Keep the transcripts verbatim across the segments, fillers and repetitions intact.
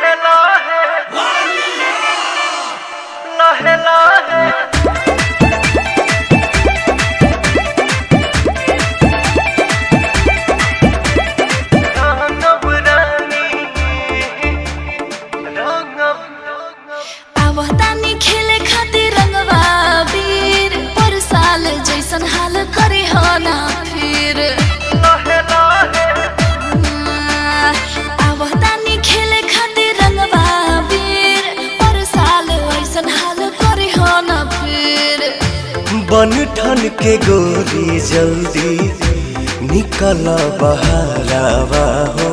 बन ठन के गोरी जल्दी निकल बहरावा हो।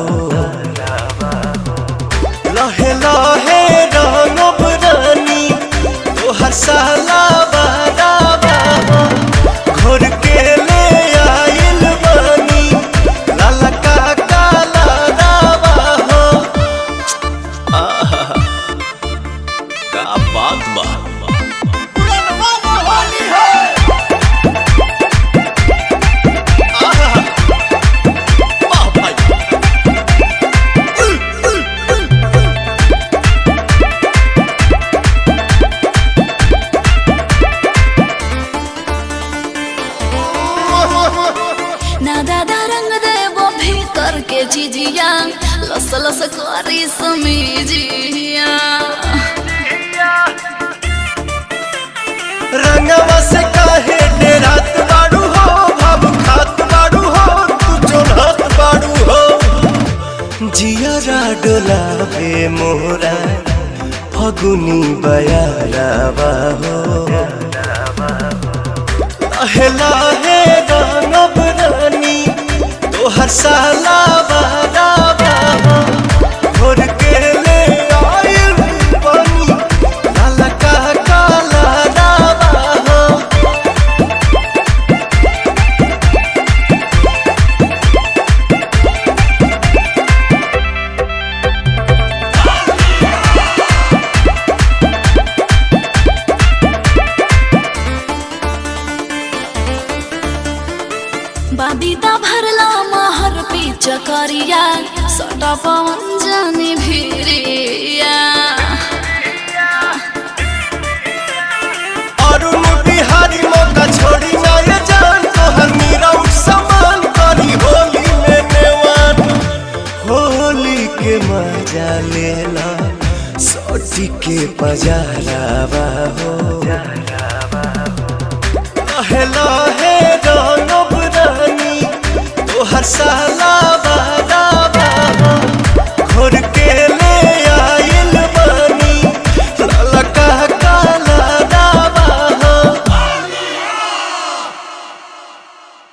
लहे लहे रंगब रानी तोहर साला बहरावा हो। घोर के ले आइल बानी लाला का काला रावा हो। आहा का बात बा। ना दादा रंग देवो भीतर के चीजिया लस लस करी समीजिया। रंगवा से काहे डेरात बाड़ू हो। भाव खात बाड़ू हो तू जोड़त बाड़ू हो। जियरा डोलावे मोरा फगुनी बयारावा हो। लहे लहे रंगब रानी तोहर साला बहरावा हो। घोर के ले आइल बानी लाला का काला रावा हो। बादीदा भरला महर पीछ करिया सटा पवन जानी भिरिया। अरुण बिहारी मौका छोड़ी ना ये जान तोहर मीरा उठ समान करी होली में नेवान। होली के मजा लेला सोटी के पजारावा हो। लहे लहे रंगब रानी तोहर साला